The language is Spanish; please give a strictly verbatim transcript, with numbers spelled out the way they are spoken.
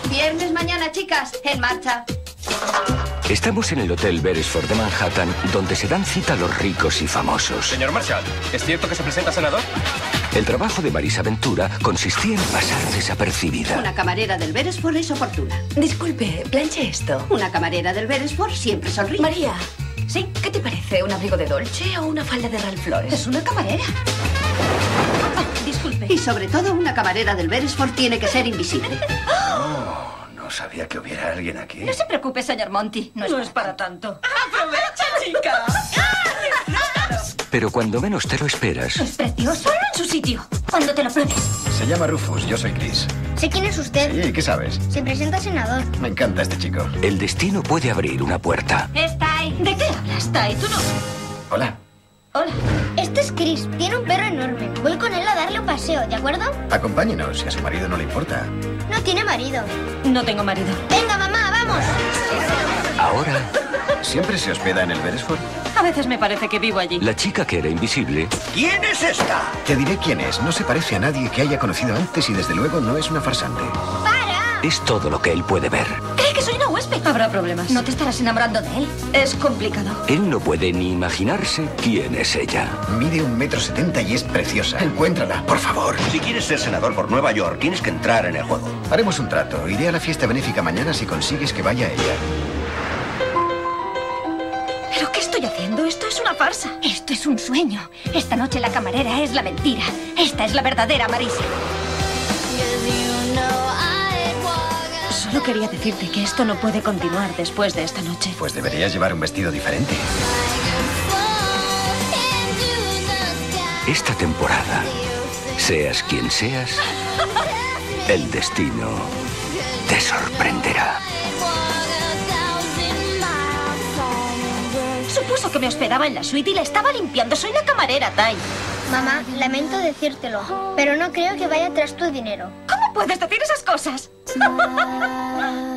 Viernes mañana, chicas. En marcha. Estamos en el Hotel Beresford de Manhattan, donde se dan cita los ricos y famosos. Señor Marshall, ¿es cierto que se presenta senador? El trabajo de Marisa Ventura consistía en pasar desapercibida. Una camarera del Beresford es oportuna. Disculpe, planche esto. Una camarera del Beresford siempre sonríe. María, ¿sí? ¿Qué te parece? ¿Un abrigo de Dolce o una falda de Ralph Lauren? Es una camarera. Oh, disculpe. Y sobre todo, una camarera del Beresford tiene que ser invisible. Oh, no sabía que hubiera alguien aquí. No se preocupe, señor Monty. No es, No para, es para tanto. ¡Aprovecha, chica! Pero cuando menos te lo esperas, Es precioso. Ponlo en su sitio. Cuando te lo pruebes. Se llama Rufus, yo soy Chris. Sé quién es usted. Sí, ¿qué sabes? Se presenta senador. Me encanta este chico. el destino puede abrir una puerta. Está ahí. ¿De qué hablas, Tai? Tú no. Hola. Hola. Este es Chris. Tiene un perro enorme. Voy con él a darle un paseo, ¿de acuerdo? Acompáñenos, si a su marido no le importa. No tiene marido. No tengo marido. Venga, mamá, vamos. Ahora, ¿Siempre se hospeda en el Beresford? A veces me parece que vivo allí. la chica que era invisible ¿Quién es esta? Te diré quién es. No se parece a nadie que haya conocido antes y desde luego no es una farsante. ¡Para! es todo lo que él puede ver. Cree que soy una huésped. Habrá problemas. No te estarás enamorando de él. Es complicado. Él no puede ni imaginarse quién es ella. Mide un metro setenta y es preciosa. Encuéntrala, por favor. Si quieres ser senador por Nueva York, tienes que entrar en el juego. Haremos un trato. Iré a la fiesta benéfica mañana si consigues que vaya ella. ¿Pero qué estoy haciendo? Esto es una farsa. Esto es un sueño. Esta noche la camarera es la mentira. Esta es la verdadera Marisa. Solo quería decirte que esto no puede continuar después de esta noche. Pues deberías llevar un vestido diferente. Esta temporada, seas quien seas, el destino te sorprenderá. Supuso que me hospedaba en la suite y la estaba limpiando. Soy la camarera, Tai. Mamá, lamento decírtelo, pero no creo que vaya tras tu dinero. ¿Cómo puedes decir esas cosas?